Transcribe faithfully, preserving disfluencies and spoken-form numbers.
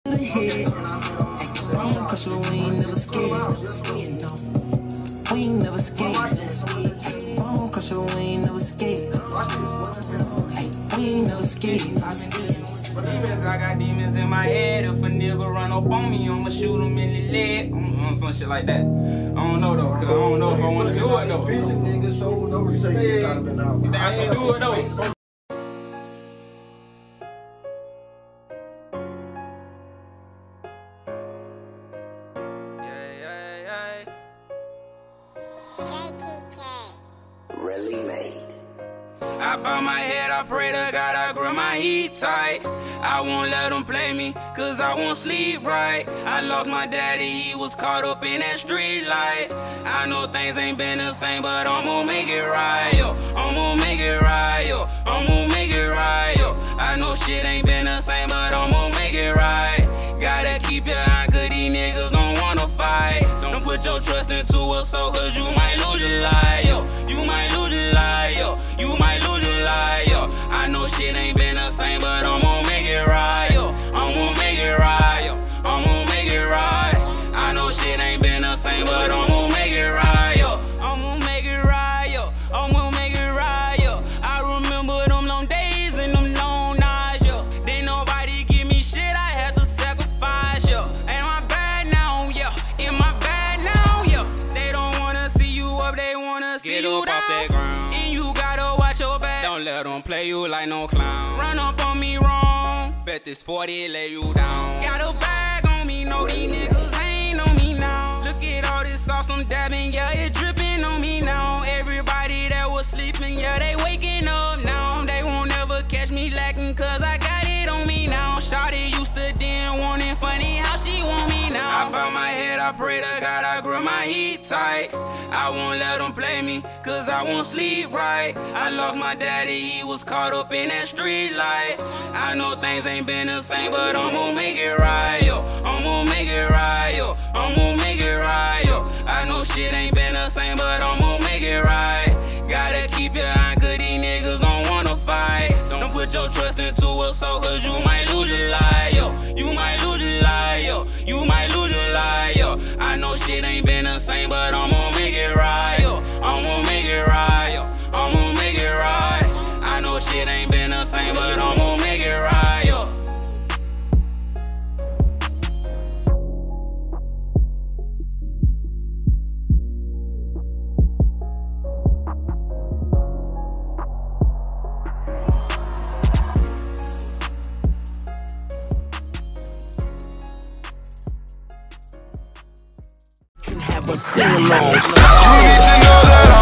the head. Ay, cause we ain't never scared. We ain't never scared. Ay, cause we ain't never scared. Ay, we ain't never scared. Demons, I got demons in my head. If a nigga run up on me, I'ma shoot him in the leg. On some shit like that. I don't know though, cause I don't know if I wanna do it though. Bitch, nigga, so no respect. You think I should do it though? Really made. I bow my head, I pray to God, I grip my heat tight. I won't let them play me, cause I won't sleep right. I lost my daddy, he was caught up in that street light. I know things ain't been the same, but I'm gonna make it right, yo. I'm gonna make it right, yo. I'm gonna make it right, yo. I know shit ain't been the same, but I'm gonna make it right. Gotta keep your eye, cause these niggas don't wanna fight. Don't put your trust into a soul, cause you might lose your life, yo. You might lose your life, yo. You might lose your life, yo. I know shit ain't been the same, but I'm gonna make it right, yo. I'm gonna make it right, yo. I'm gonna make it right. I know shit ain't been the same, but I'm gonna make it right, yo. I'm gonna make it right, yo. I'm gonna make it right, yo. I remember them long days and them long nights, yo. Didn't nobody give me shit, I had to sacrifice, yo. Ain't my bad now, yo. In my bad now, yo. They don't wanna see you up, they wanna see Get you up down. off that ground. And you gotta watch your back. Don't let them play you like no clown. Run up on me wrong. Bet this forty lay you down. Got a bag on me, know these niggas ain't on me now. Look at all this sauce I'm dabbing, yeah, it dripping on me now. Everybody that was sleeping, yeah, they waking up now. They won't ever catch me lacking, cause I got it on me now. Shawty used to didn't want it, funny how she want me now. I bow my head, I pray to God, I grip my heat tight. I won't let them play me, cause I won't sleep right. I lost my daddy, he was caught up in that street light. I know things ain't been the same, but I'm gonna make it right, yo. I'm gonna make it right, yo. I'm gonna make it right, yo. I know shit ain't been the same, but I'm gonna make it right. Gotta keep your eye, cause these niggas don't wanna fight. Don't put your trust into a soul, cause you might lose your life, yo. You might lose your life, yo. You might lose your life, yo. I know shit ain't been the same, but I'm gonna make it right, yo. I'm gonna make it right, yo. I'm gonna make it right. I know shit ain't been the same, but I'm gonna make it right, yo. Have a sing along. You need to know that